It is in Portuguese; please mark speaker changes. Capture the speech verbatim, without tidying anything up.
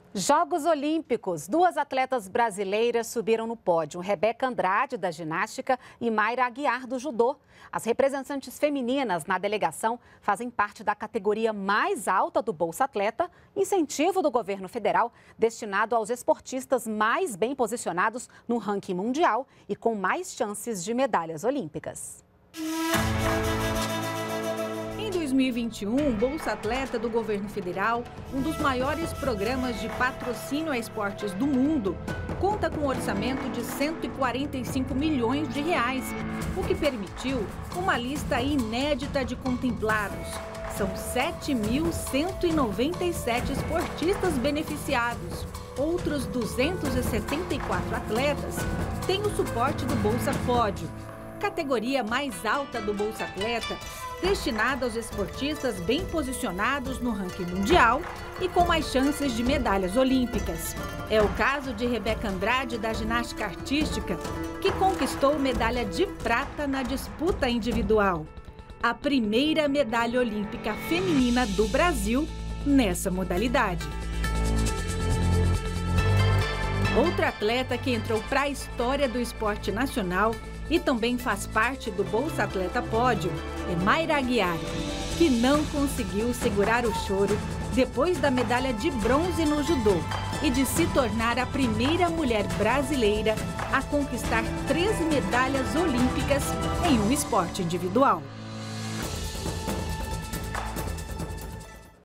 Speaker 1: Jogos Olímpicos. Duas atletas brasileiras subiram no pódio, Rebeca Andrade, da ginástica, e Mayra Aguiar, do judô. As representantes femininas na delegação fazem parte da categoria mais alta do Bolsa Atleta, incentivo do governo federal destinado aos esportistas mais bem posicionados no ranking mundial e com mais chances de medalhas olímpicas.
Speaker 2: Em dois mil e vinte e um, o Bolsa Atleta do governo federal, um dos maiores programas de patrocínio a esportes do mundo, conta com um orçamento de cento e quarenta e cinco milhões de reais, o que permitiu uma lista inédita de contemplados. São sete mil cento e noventa e sete esportistas beneficiados. Outros duzentos e setenta e quatro atletas têm o suporte do Bolsa Pódio, categoria mais alta do Bolsa Atleta, destinada aos esportistas bem posicionados no ranking mundial e com mais chances de medalhas olímpicas. É o caso de Rebeca Andrade, da ginástica artística, que conquistou medalha de prata na disputa individual. A primeira medalha olímpica feminina do Brasil nessa modalidade. Outra atleta que entrou para a história do esporte nacional e também faz parte do Bolsa Atleta Pódio é Mayra Aguiar, que não conseguiu segurar o choro depois da medalha de bronze no judô e de se tornar a primeira mulher brasileira a conquistar três medalhas olímpicas em um esporte individual.